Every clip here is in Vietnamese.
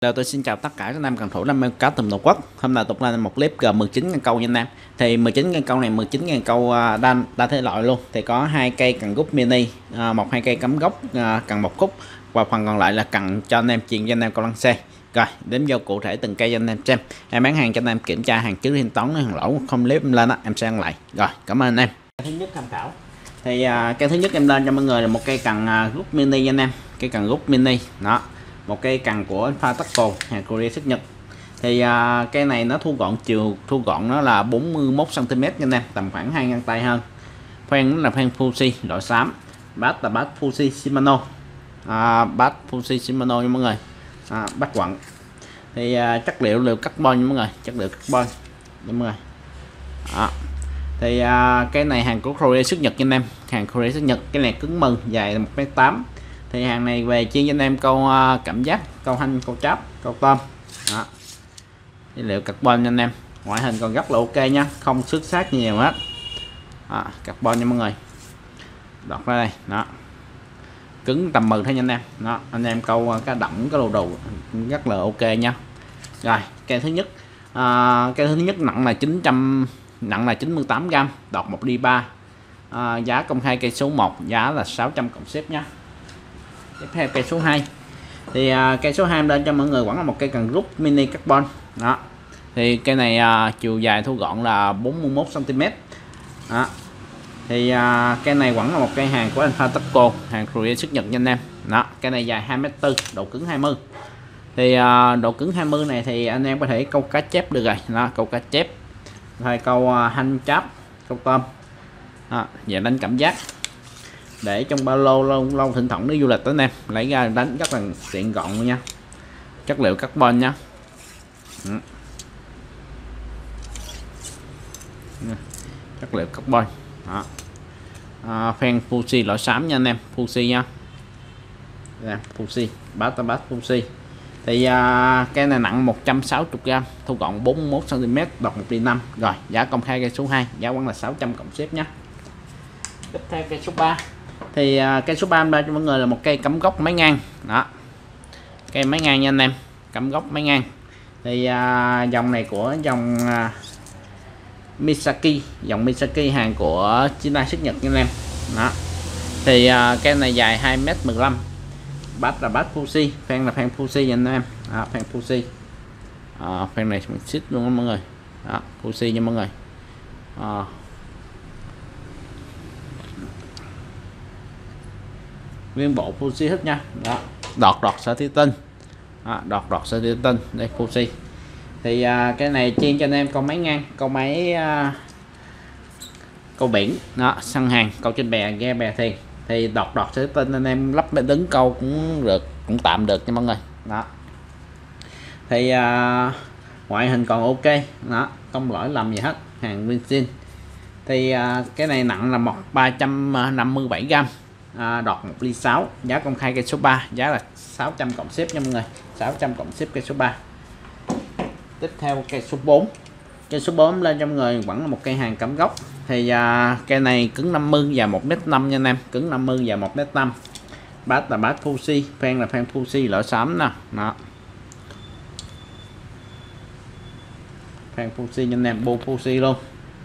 Rồi tôi xin chào tất cả các anh em cần thủ đam mê cá tầm toàn quốc. Hôm nay tục lên một clip G19.000 câu nha anh em. Thì 19.000 câu này 19.000 câu đa thể loại luôn. Thì có 2 cây cần gốc mini, 1-2 cây cắm gốc cần 1 khúc, và phần còn lại là cần cho anh em chuyền cho anh em câu lăng xe. Rồi đến vô cụ thể từng cây cho anh em xem. Em bán hàng cho anh em kiểm tra hàng trước thanh toán hàng lỗ không clip lên á, em sẽ ăn lại. Rồi cảm ơn anh em. Thứ nhất tham khảo. Thì cây thứ nhất em lên cho mọi người là một cây cần gốc mini nha anh em. Cây cần gốc mini đó. Một cây cần của Alpha Tackle hàng Korea xuất Nhật. Thì cây này nó thu gọn, chiều thu gọn nó là 41 cm nha anh em, tầm khoảng 2 ngón tay hơn. Khoen nó là khoen Fuji loại xám, bát là bát Fuji Shimano, bát Fuji Shimano nha mọi người, bát quặng. Thì chất liệu carbon nha mọi người, chất liệu carbon nha mọi người. Thì cái này hàng của Korea xuất Nhật nha anh em, hàng Korea xuất Nhật. Cái này cứng mừng, dài 1m8. Thì hàng này về chuyên cho anh em câu cảm giác, câu hanh, câu cháp, câu tôm. Đó. Liệu carbon nha anh em, ngoại hình còn rất là ok nha, không xước sát nhiều hết. Carbon nha mọi người. Đọt ra đây, đó. Cứng tầm 10 thôi nha anh em. Đó, anh em câu cá đỏng, cái đồ rất là ok nha. Rồi, cây thứ nhất. Cây thứ nhất nặng là 98g, đọt 1 ly 3. Giá công khai cây số 1 giá là 600 cộng ship nha. Tiếp theo cây số 2. Thì cây số 2 lên cho mọi người vẫn là một cây cần rút mini carbon. Đó. Thì cây này chiều dài thu gọn là 41 cm. Đó. Thì cây này vẫn là một cây hàng của Alpha Tackle, hàng Korea xuất Nhật nha anh em. Đó, cây này dài 2m4, độ cứng 20. Thì độ cứng 20 này thì anh em có thể câu cá chép được rồi. Đó, câu cá chép, hay câu hanh cháp, câu tôm. Đó, và đánh cảm giác. Để trong ba lô lâu thỉnh thoảng đi du lịch tới anh em lấy ra đánh rất là tiện gọn luôn nha. Chất liệu carbon nha. Chất liệu carbon. Đó. Fan Fuji loại xám nha anh em, Fuji nha. Fuji, bát Fuji. Thì cái này nặng 160g, thu gọn 41 cm, đọt 1 ly 5. Rồi giá công khai cây số 2 giá vẫn là 600 cộng ship nhé. Tiếp theo cây số 3. Thì cây số 3 cho mọi người là một cây cắm gốc máy ngang. Đó, cây máy ngang nha anh em, cắm gốc máy ngang. Thì dòng này của dòng Misaki, dòng Misaki hàng của China xuất Nhật nha anh em. Đó. Thì cây này dài 2m15, bát là bát Fuji, fan là fan Fuji nha anh em. Fan Fuji, fan này mình xích luôn đó mọi người. Đó, Fuji nha mọi người. Nguyên bộ Fuji hết nha. Đó, đọt sợi thủy tinh. Đọt sợi thủy tinh đây Fuji. Thì cái này chuyên cho anh em câu máy ngang, câu máy câu biển, đó, săn hàng, câu trên bè, ghe bè thuyền. Thì đọt sợi thủy tinh anh em lắp bên đứng câu cũng được, cũng tạm được nha mọi người. Đó. Thì ngoại hình còn ok, đó, không lỗi lầm gì hết, hàng Vinsin. Thì cái này nặng là 357g, đọt 1 ly 6, giá công khai cây số 3 giá là 600 cộng ship nha mọi người, 600 cộng ship cây số 3. Tiếp theo cây số 4. Cây số 4 lên cho mọi người vẫn là một cây hàng cắm gốc. Thì cây này cứng 50 và 1m5 nha anh em, cứng 50 và 1m5. Bát là bát Fuji, fan là fan Fuji loại xám nè. Đó. Fan Fuji nha anh em, bộ Fuji luôn.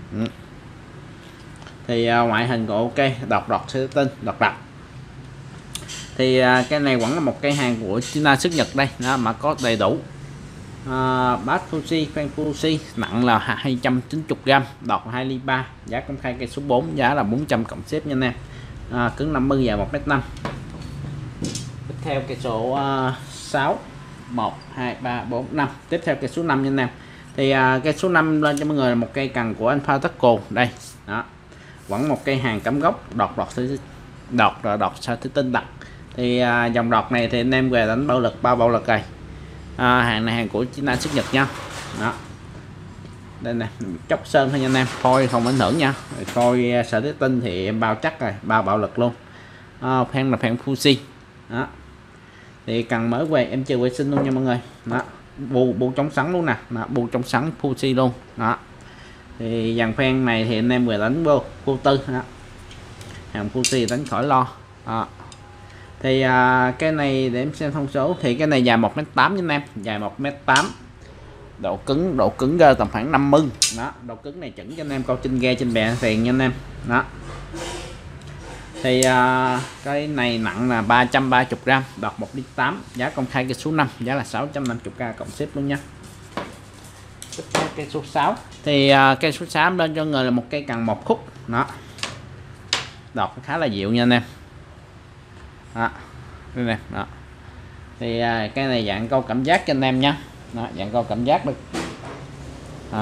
Thì ngoại hình còn ok, đọt sợi tinh, đọt. Thì cái này vẫn là một cây hàng của China xuất Nhật đây, đó, mà có đầy đủ. Bát Fuji, fan Fuji, nặng là 290g, đọt 2 ly 3, giá công khai cây số 4 giá là 400 cộng ship nha anh em. Cứng 50 và 1m5. Tiếp theo cây số 6, 1 2 3 4 5. Tiếp theo cây số 5 nha anh em. Thì cây số 5 lên cho mọi người là một cây cần của Alpha Tackle đây. Đó, vẫn một cây hàng cắm gốc, đọt sợi thủy tinh đặc. Thì dòng đọt này thì anh em về đánh bạo lực, 3 bạo lực rồi. Hàng này hàng của China xuất Nhật nha. Đó, đây nè, chóc sơn thôi nha anh em, phôi không ảnh hưởng nha. Phôi sợi thủy tinh thì em bao chắc rồi, 3 bạo lực luôn. Fan là fan Fuji. Đó, thì cần mới về em chơi vệ sinh luôn nha mọi người. Đó, bu chống sắn luôn nè, bu chống sắn Fuji luôn. Đó, thì dàn fan này thì anh em về đánh vô tư. Đó, hàng Fuji đánh khỏi lo. Đó. Thì cái này để em xem thông số thì cái này dài 1m8 nha anh em, dài 1m8, độ cứng ra tầm khoảng 50 đó, độ cứng này chuẩn cho anh em câu trên ghe trên bè tiền nha anh em đó. Thì cái này nặng là 330g, đọt 1,8 lít, giá công khai cây số 5 giá là 650k cộng ship luôn nha. Tiếp theo cây số 6 thì cây số 6 lên cho người là một cây cần 1 khúc đó, đọt khá là dịu nha anh em đó. Đây nè đó. Thì cái này dạng câu cảm giác cho anh em nha đó, dạng câu cảm giác được đó.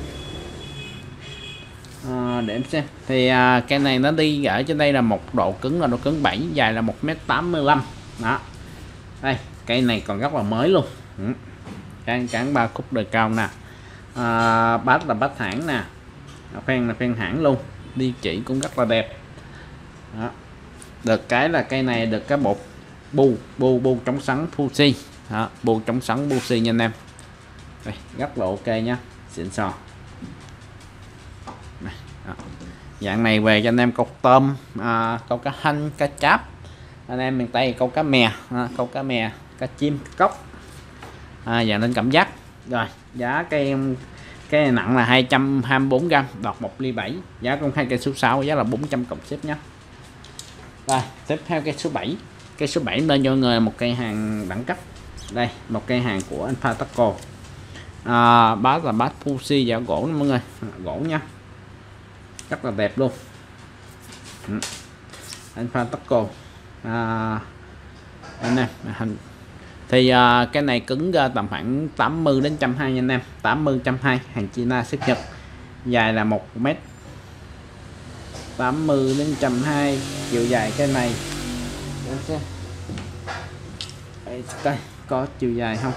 Để em xem thì cây này nó đi ở trên đây là một độ cứng là độ cứng 7, dài là 1m85 đó. Đây cây này còn rất là mới luôn, cán 3 khúc đời cao nè, bát là bát hãng nè, khoen là khoen hãng luôn, đi chỉ cũng rất là đẹp đó. Được cái là cây này được cái bộ bu chống sắn Fuji đó, bu chống sắn Fuji nha anh em. Đây, rất là ok nha, xịn sò. Dạng này về cho anh em câu tôm, câu cá hanh, cá cháp, anh em miền Tây câu cá mè, câu cá mè, cá chim, cá cóc, dạng lên cảm giác. Rồi giá cây này nặng là 224g, đọt 1,7 ly, giá công khai cây số 6 giá là 400 cộng ship nhé. Rồi tiếp theo cây số 7, cây số 7 lên cho người một cây hàng đẳng cấp. Đây một cây hàng của Alpha Taco, bát là bát Fuji dạng gỗ đó mọi người, gỗ nha, rất là đẹp luôn. Alpha Taco anh em thì cái này cứng ra tầm khoảng 80 đến 120 nha anh em, 80 120, hàng China xuất Nhật, dài là 1m, 80 đến 120 chiều dài cái này. Đây có chiều dài không,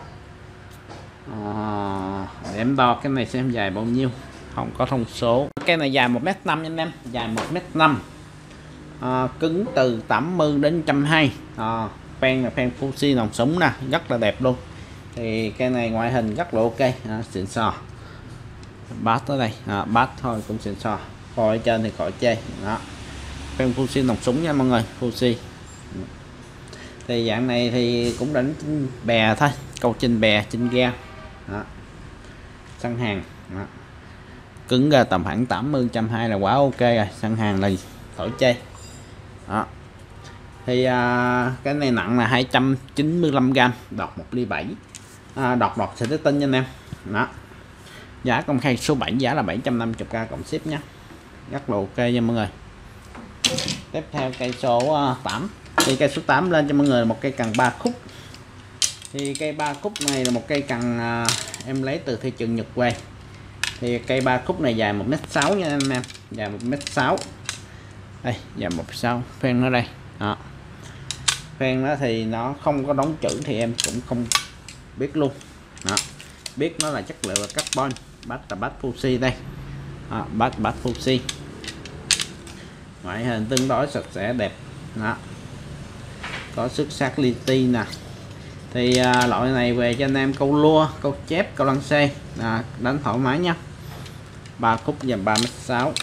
để em đo cái này xem dài bao nhiêu, không có thông số. Cái này dài 1m5 nha anh em, dài 1m5, cứng từ 80 đến 120, phen là phen Fuji nòng súng nè, rất là đẹp luôn. Thì cái này ngoại hình rất là ok, xịn sò. Bát tới đây, bát thôi cũng xịn sò, coi ở trên thì khỏi chê đó, phen Fuji nòng súng nha mọi người, Fuji. Thì dạng này thì cũng đánh bè thôi, câu trên bè trên ghe đó, săn hàng đó. Cứng ra tầm khoảng 80 120 là quá ok rồi, săn hàng là khỏi chê đó. Thì cái này nặng là 295g, đọt 1,7 ly, đọt sẽ tới tinh nha anh em đó. Giá công khai số 7 giá là 750k cộng ship nhé, rất là ok nha mọi người. Tiếp theo cây số 8 thì cây số 8 lên cho mọi người một cây cần 3 khúc. Thì cây 3 khúc này là một cây cần em lấy từ thị trường Nhật về. Thì cây 3 khúc này dài 1m6 nha anh em, dài 1m6, đây dài 1m6, phen ở đây đó. Phen đó thì nó không có đóng chữ thì em cũng không biết luôn đó. Biết nó là chất liệu là carbon, bát là bát Fuji đây đó, bát Fuji, ngoại hình tương đối sạch sẽ đẹp đó, có xuất sắc li ti nè. Thì loại này về cho anh em câu lua, câu chép, câu lăng xê đánh thoải mái nhá. 3 khúc dầm 3m6,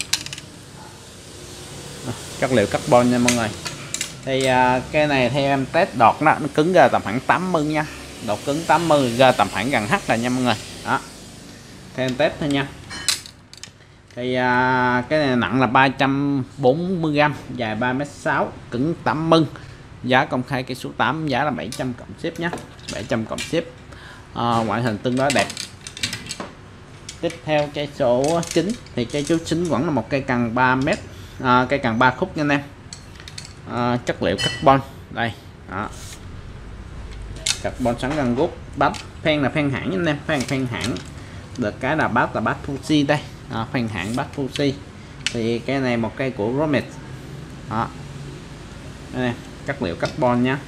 chất liệu carbon nha mọi người. Thì cái này theo em test đọt nó cứng ra tầm khoảng 80 nha, độ cứng 80 ra tầm khoảng gần H là nha mọi người đó, theo em test thôi nha. Thì cái này nặng là 340g, dài 3m6, cứng 80, giá công khai cây số 8 giá là 700 cộng ship nhé, 700 cộng ship, ngoại hình tương đối đẹp. Tiếp theo cây số 9 thì cây số 9 vẫn là một cây cần 3m, cây cần 3 khúc nha anh em, chất liệu carbon đây đó, carbon sắn găng gút, bát phen là phen hãng nha anh em, phen hãng, được cái là bát Fuji đây, phen hãng bát Fuji. Thì cái này một cây của Romet đó, đây, chất liệu carbon nhá,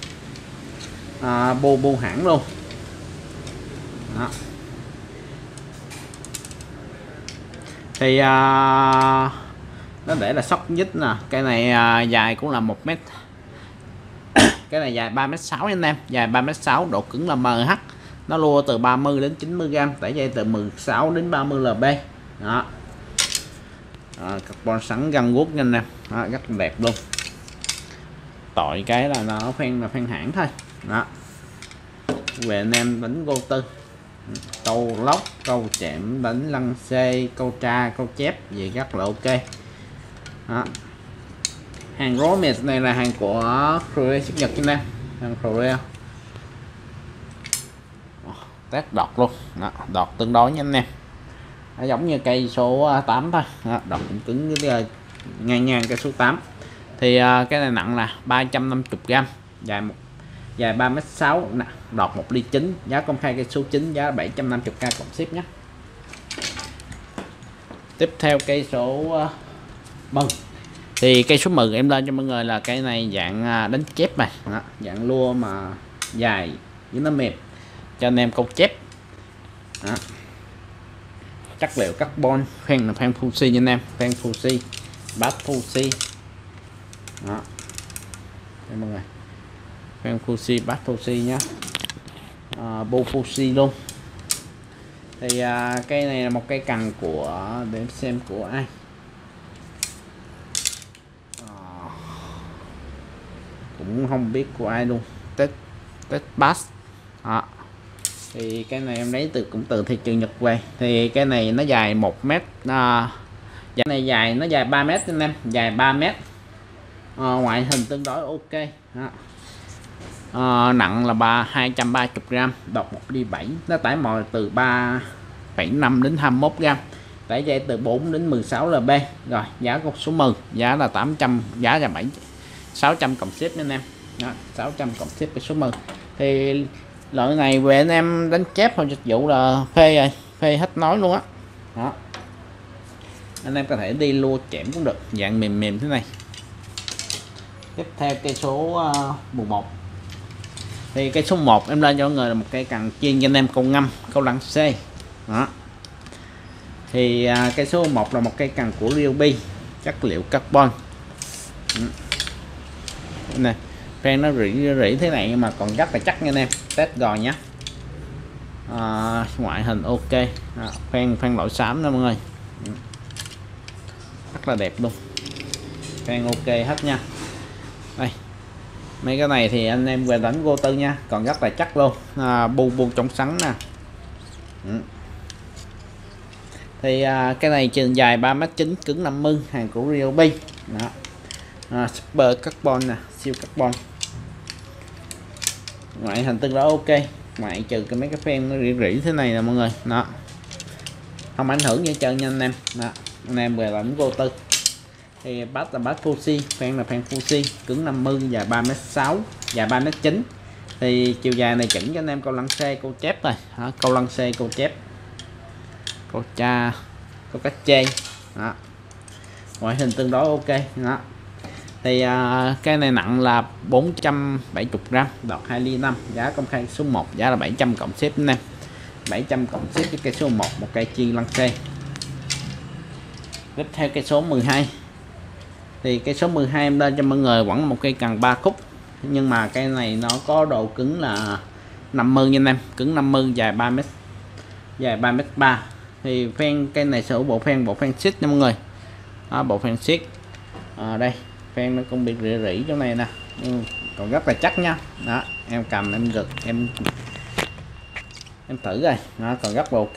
bu hãng luôn đó. Thì nó để là sóc nhích nè, cái này dài cũng là 1m, cái này dài 3m6 anh em, dài 3m6, độ cứng là MH, nó lua từ 30 đến 90g, tải dây từ 16 đến 30 lb đó. Carbon sắn găng guốc nha anh em, rất là đẹp luôn. tội cái là nó là phan hãng thôi. Đó, về anh em đánh vô tư, câu lóc, câu chạm, đánh lăng xê, câu tra, câu chép gì rất là ok. Đó. Hàng Romex này là hàng của Korea xuất Nhật Việt Nam, hàng Korea. Test đọt luôn. Đó, đọt tương đối nha anh em. Nó giống như cây số 8 thôi. Đó, đọt cũng cứng cái ngang ngang cây số 8. Thì cái này nặng là 350g, dài 3m6, đọt 1 ly 9, giá công khai cây số 9 giá 750k cộng ship nhé. Tiếp theo cây số 10. Thì cây số 10 em lên cho mọi người là cây này dạng đánh chép này. Đó, dạng lua mà dài với nó mềm cho anh em câu chép. Đó. Chất liệu carbon, khoen là khoen Fuji nha anh em, khoen Fuji, bát Fuji. Đó. Đây mọi người, khoen Fuji, bát Fuji nhá, bu Fuji luôn. Thì cây này là một cây cần của, để em xem của ai, cũng không biết của ai luôn, Tết Bass. Đó. Thì cái này em lấy cũng từ thị trường Nhật về. Thì cái này nó dài 1m, cái này dài, nó dài 3m anh em, dài 3m. Ngoại hình tương đối ok. Đó. Nặng là 230g, đọt 1 ly 7, nó tải mồi từ 3,5 đến 21g, tải dây từ 4 đến 16 lb. Rồi giá của số 10 giá là 800, giá là 600 cộng ship anh em. Đó, 600 cộng ship cái số 10. Thì loại này về anh em đánh chép hoặc dịch vụ là phê rồi, phê hết nói luôn á. Đó, anh em có thể đi lua chém cũng được, dạng mềm mềm thế này. Tiếp theo cây số 11. Thì cây số 1 em lên cho mọi người là một cây cần chuyên cho anh em câu ngâm, câu lăng xê. Đó. Thì cây số 1 là một cây cần của Ryobi, chất liệu carbon. Nè, phen nó rỉ thế này nhưng mà còn rất là chắc nha anh em, test rồi nhé. Ngoại hình ok. Phen lỗi xám đó mọi người, rất là đẹp luôn, phen ok hết nha. Đây, mấy cái này thì anh em về đánh vô tư nha, còn rất là chắc luôn. Bu trong sắn nè. Thì cái này trên dài 3m9, cứng 50, hàng của Ryobi. Đó. Super carbon nè, siêu carbon, ngoại hình tương đối ok, ngoại trừ cái mấy cái phen nó rỉ thế này nè mọi người. Đó, không ảnh hưởng gì hết trơn nha anh em. Đó, anh em về làm vô tư. Thì bát là bát Fuji, phen là phen Fuji, cứng 50, dài 3m6, dài 3m9. Thì chiều dài này chuẩn cho anh em câu lăng xê, câu chép rồi. Đó, câu lăng xê, câu chép, câu cha, câu cách chê. Đó, ngoại hình tương đối ok. Đó. Thì cái này nặng là 470g, đọt 2 ly 5, giá công khai số 1 giá là 700 cộng ship anh em. 700 cộng ship với cây số 1, một cây chiên lăng xê. Tiếp theo cây số 12. Thì cây số 12 em lên cho mọi người vẫn một cây cần 3 khúc, nhưng mà cây này nó có độ cứng là 50 nha anh em, cứng 50, dài 3m, dài 3m3. Thì phen cây này sở hữu bộ phen xích nha mọi người. Đó, bộ phen xích. Đây, phen nó cũng bị rỉ chỗ này nè, còn rất là chắc nha. Đó, em cầm em gật em thử rồi, nó còn rất là ok.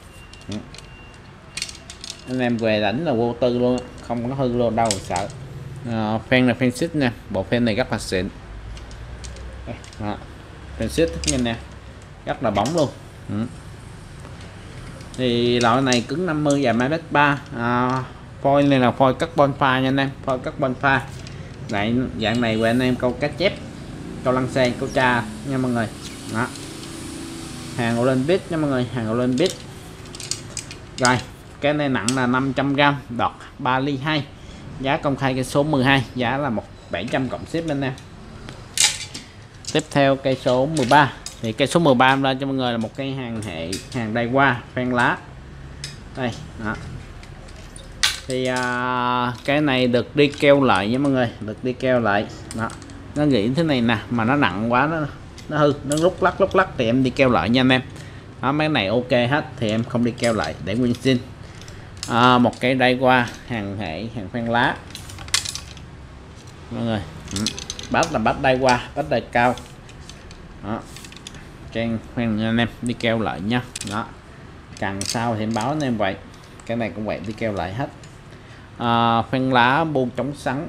Anh em về đánh là vô tư luôn, không có hư luôn đâu sợ. Phen là phen xích nha, bộ phen này rất là xịn. Đó, phen xích nha nè, rất là bóng luôn. Thì loại này cứng 50, dài 1m3. Phôi này là phôi carbon pha nha anh em, phôi carbon pha. Lại dạng này của anh em câu cá chép, câu lăng xê, câu tra nha mọi người. Đó, hàng Olympic nha mọi người, hàng Olympic. Rồi cái này nặng là 500g, đọt 3 ly 2, giá công khai cây số 12 giá là 700 cộng ship anh em. Tiếp theo cây số 13. Thì cây số 13 em lên cho mọi người là một cây hàng Daiwa, phen lá. Đây. Đó. Thì cái này được đi keo lại nha mọi người, được đi keo lại. Đó, nó nghĩ thế này nè, mà nó nặng quá nó hư, nó lúc lắc thì em đi keo lại nha anh em. Đó, mấy này ok hết thì em không đi keo lại để nguyên zin. Một cây Daiwa hàng phen lá mọi người. Bát là bát đai qua, bát đai cao đó. Trang khoan anh em đi keo lại nha. Đó, càng sau thì em báo anh em vậy, cái này cũng vậy, đi keo lại hết. Khoan lá buông chống sắn.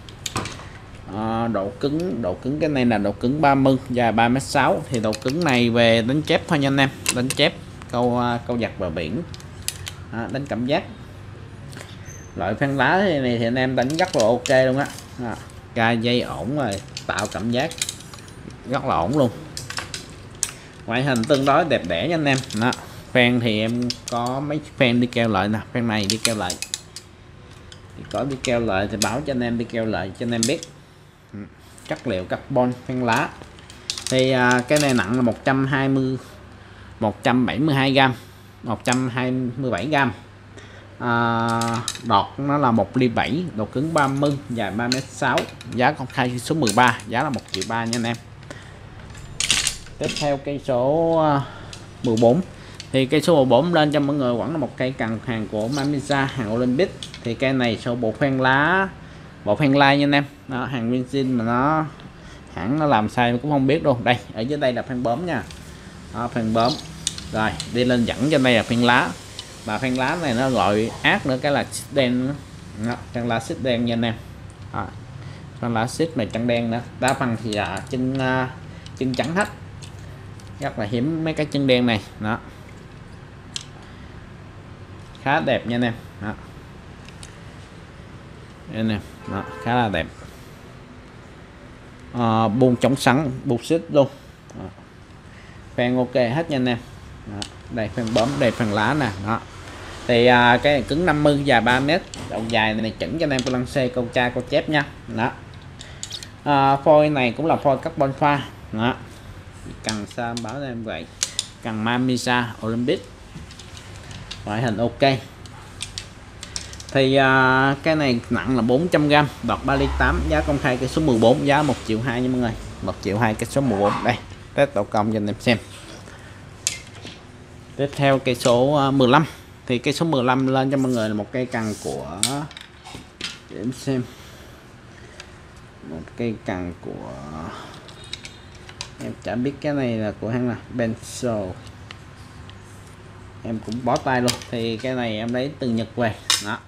Độ cứng cái này là độ cứng 30, dài 3m6. Thì độ cứng này về đánh chép thôi nha anh em, đánh chép câu giặt bờ biển, đánh cảm giác. Loại phan lá này thì anh em đánh rất là ok luôn á. Cài dây ổn rồi, tạo cảm giác rất là ổn luôn. Ngoại hình tương đối đẹp đẽ nha anh em. Đó, phan thì em có mấy phan đi keo lại nè, phan này đi keo lại thì có đi keo lại thì báo cho anh em đi keo lại cho anh em biết. Chất liệu carbon phan lá thì cái này nặng là 172g, 127g. Đọt nó là 1,7 ly, độ cứng 30, dài 3m6, giá công khai số 13, giá là 1.300.000 nha anh em. Tiếp theo cây số 14 thì cây số 14 lên cho mọi người vẫn là một cây cần hàng của Mamiya, hàng Olympic. Thì cây này số bộ phan lá, bộ phan lai nha anh em. Đó, hàng Vinsin mà nó hãng nó làm sai cũng không biết đâu. Đây ở dưới đây là phan bướm nha. Đó, phan bướm rồi đi lên dẫn cho đây là phan lá. Mà phan lá này nó gọi ác nữa, cái là xích đen. Phan lá xích đen nha anh em. Phan lá xích này chân đen nữa, đa phần thì là chân trắng hết, rất là hiếm mấy cái chân đen này. Đó, khá đẹp nha anh em. Đó, anh em, đó, khá là đẹp. Buông chống sắn, buông xích luôn. Phan ok hết nha anh em. Đó, đây phan bấm, đây phan lá nè. Đó thì cái này cứng 50, dài 3m, độ dài này chuẩn cho anh em câu lăng xê, câu tra, câu chép nha. Đó, phôi này cũng là phôi carbon pha. Đó, cần sao báo em vậy, cần Mamiya Olympic, ngoại hình ok. Thì cái này nặng là 400g, đọt 3,8 ly, giá công khai cái số 14, giá 1.200.000 nha mọi người. 1.200.000 cái số 14. Đây test độ cong cho anh em xem. Tiếp theo cây số 15 thì cây số 15 lên cho mọi người là một cây cần của, để em xem, một cây cần của, em chả biết cái này là của hãng là Benso, em cũng bó tay luôn. Thì cái này em lấy từ Nhật về. Đó,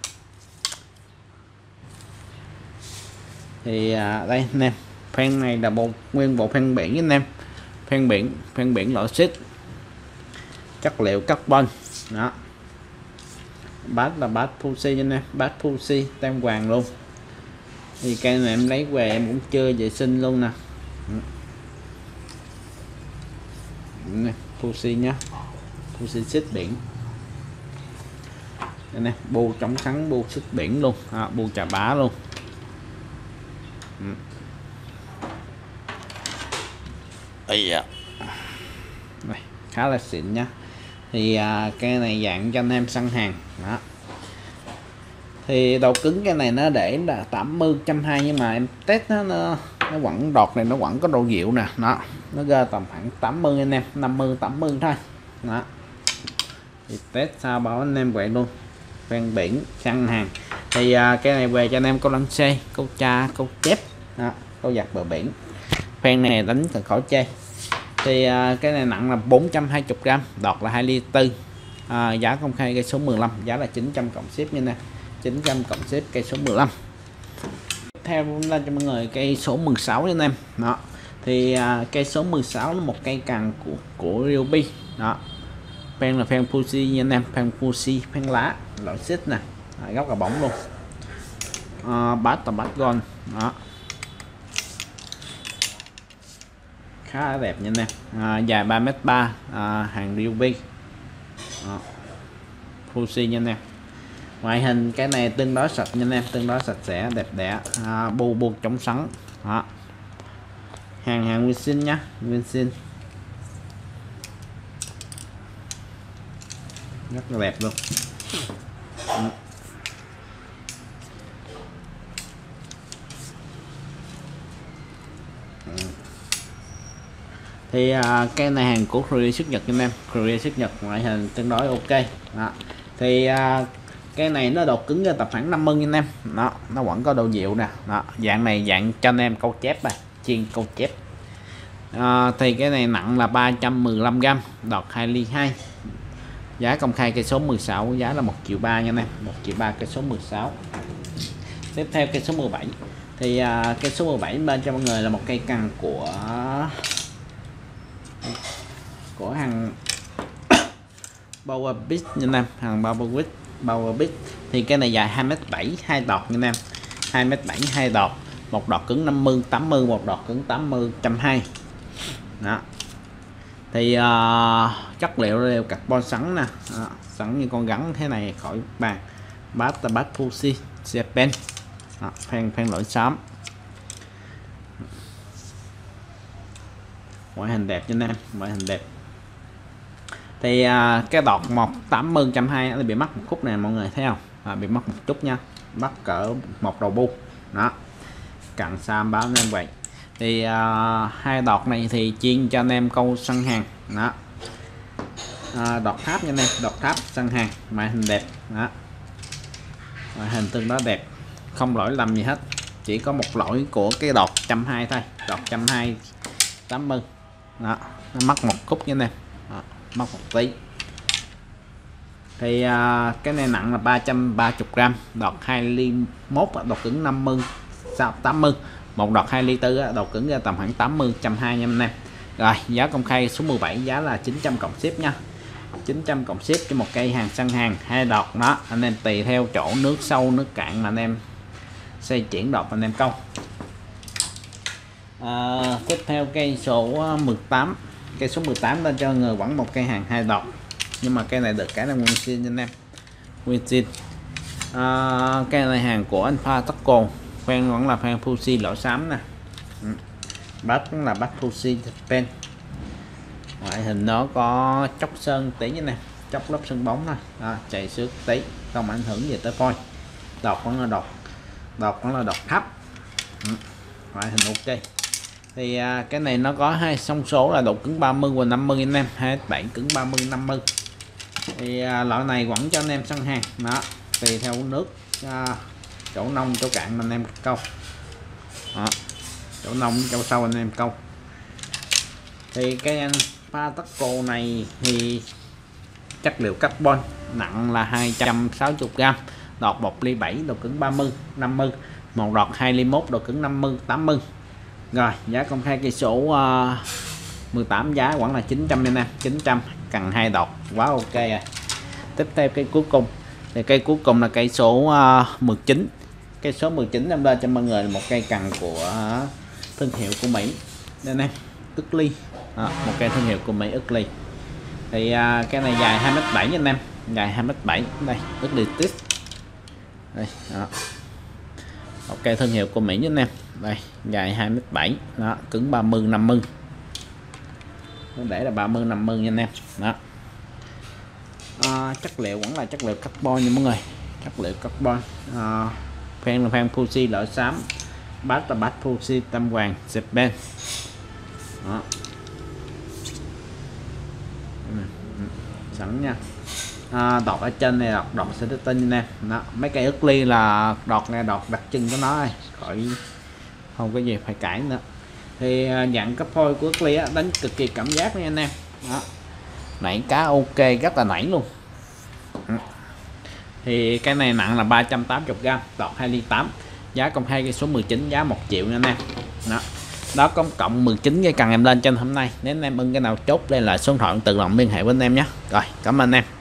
thì đây anh em, phan này là nguyên bộ phan biển anh em, phan biển loại xích, chất liệu carbon. Đó, bát là bát Fuji anh em, bát Fuji tem vàng luôn. Thì cây này em lấy về em cũng chưa vệ sinh luôn nè. Fuji nhá, Fuji xích biển đây nè, bu chống sắn, bu xích biển luôn, bu chà bá luôn. Đây, khá là xịn nhá. Thì cây này dạng cho anh em săn hàng. Đó, thì độ cứng cái này nó để là 80, 120, nhưng mà em test nó vẫn đọt này, nó vẫn có độ dịu nè. Đó, nó ra tầm khoảng 80 anh em, 50, 80 thôi. Đó, thì test sao bảo anh em vậy luôn, ven biển săn hàng. Thì cái này về cho anh em câu lăng xê, câu tra, câu chép. Đó, câu giặt bờ biển, phan này đánh cần khỏi chê. Thì cái này nặng là 420g, đọt là 2,4 ly. Giá công khai cây số 15, giá là 900 cộng ship nha nè, 900 cộng ship cây số 15. Theo lên cho mọi người cây số 16 nha anh em. Đó, thì cây số 16 là một cây càng của Ryobi. Đó, phan là phan Fuji nha anh em, phan Fuji, phan lá loại xích nè, góc là bóng luôn. Bát là bát gold. Đó, khá là đẹp nha anh em. Dài 3m3, hàng Ryobi, Fuji nha anh em. Ngoại hình cái này tương đối sạch nha anh em, tương đối sạch sẽ, đẹp đẽ, bu chống sắn. Đó, hàng Vinsin nhá, Vinsin rất là đẹp luôn. Thì cái này hàng của Korea xuất Nhật anh em, Korea xuất Nhật, ngoại hình tương đối ok. Đó, thì Cái này nó độ cứng ra tập khoảng 50 nha anh em. Nó vẫn có độ dịu nè. Đó, dạng này dạng cho anh em câu chép à, chuyên câu chép. Thì cái này nặng là 315g, đọt 2 ly 2. Giá công khai cây số 16 giá là 1.3 triệu nha anh em, 1.3 triệu cây số 16. Tiếp theo cây số 17. Thì cây số 17 bên cho mọi người là một cây cần của hàng Power Beat nha anh em, hàng Power Beat. Thì cái này dài 2m7 2 đọt nha anh em, 2m7 2 đọt, một đọt cứng 50 80, một đọt cứng 80 120. Đó. Thì chất liệu đều carbon sẵn nè, sẵn như con gắn thế này khỏi bàn. Bát Fuji Japan, phan lỗi xám, ngoại hình đẹp cho anh em, ngoại hình đẹp. Thì cái đọt 180 120 nó bị mắc một khúc này mọi người thấy không, bị mắc một chút nha, mắc cỡ một đầu bu đó, cặn sam báo nên vậy. Thì hai đọt này thì chuyên cho anh em câu săn hàng đó. Đọt tháp nha anh em, đọt tháp săn hàng, ngoại hình đẹp đó, ngoại hình tương đối đẹp, không lỗi lầm gì hết, chỉ có một lỗi của cái đọt 120 thôi, đọt 120 80 đó, nó mắc một khúc nha anh em, mắc một tí. Thì cái này nặng là 330g, đọt 2 ly 1, đọt cứng 50 80, một đọt 2 ly 4, đọt cứng ra tầm khoảng 80 120 nha anh em. Rồi giá công khai số 17 giá là 900 cộng ship nha, 900 cộng ship cho một cây hàng săn hàng hai đọt đó anh em, tùy theo chỗ nước sâu nước cạn mà anh em xây chuyển đọt anh em câu. Tiếp theo cây số 18. Cây số 18 lên cho người vẫn một cây hàng hai đọt, nhưng mà cây này được cái là nguyên zin anh em, nguyên zin. Cây này hàng của Alpha Taco, phan vẫn là phan Fuji lỗ xám nè, bát cũng là bát Fuji Japan. Ngoại hình nó có chóc sơn tí như này, chóc lớp sơn bóng này, chạy xước tí, không ảnh hưởng gì tới phôi. Đọt vẫn là đọt thấp, ngoại hình ok. Thì cái này nó có hai thông số là độ cứng 30 và 50 anh em, 27 cứng 30 50. Thì loại này vẫn cho anh em săn hàng đó, tùy theo nước, chỗ nông chỗ cạn anh em câu đó, chỗ nông chỗ sâu anh em câu. Thì cái Alpha Taco này thì chất liệu carbon, nặng là 260g, đọt 1 ly 7, độ cứng 30 50, một đọt 2 ly 1, độ cứng 50 80. Rồi giá công khai cây số 18 giá vẫn là 900 anh em, 900 cần hai đọt quá ok rồi. Tiếp theo cây cuối cùng, thì cây cuối cùng là cây số 19. Cây số 19 em ra cho mọi người một cây cần của thương hiệu của Mỹ đây nè, Ugly, một cây thương hiệu của Mỹ Ugly. Thì cái này dài 2m7 nha anh em, dài 2m7 đây, Ugly Tip đây đó. Ok, thương hiệu của Mỹ nha anh em, đây dài 2m7 đó, cứng 30 50, nó để là 30 50 nha anh em đó. Chất liệu vẫn là chất liệu carbon nha mọi người, chất liệu carbon. Phan là phan Fuji lỗ xám, bát là bát Fuji tam hoàng Japan đó. Sẵn nha. Đọt ở trên này đọt sẽ tinh nè đó. Mấy cây Ugly là đọt này đọt đặc trưng của nó rồi, khỏi không có gì phải cãi nữa. Thì dạng cấp phôi của Ugly đánh cực kỳ cảm giác nha anh em đó. Nảy cá ok, rất là nảy luôn. Thì cái này nặng là 380g, đọt 2 ly 8, giá công khai cây số 19 giá 1 triệu nha anh em đó. Đó có cộng 19 cái cần em lên trên hôm nay. Nếu anh em ưng cái nào chốt đây là số điện thoại tự động liên hệ với anh em nhé. Rồi cảm ơn anh em.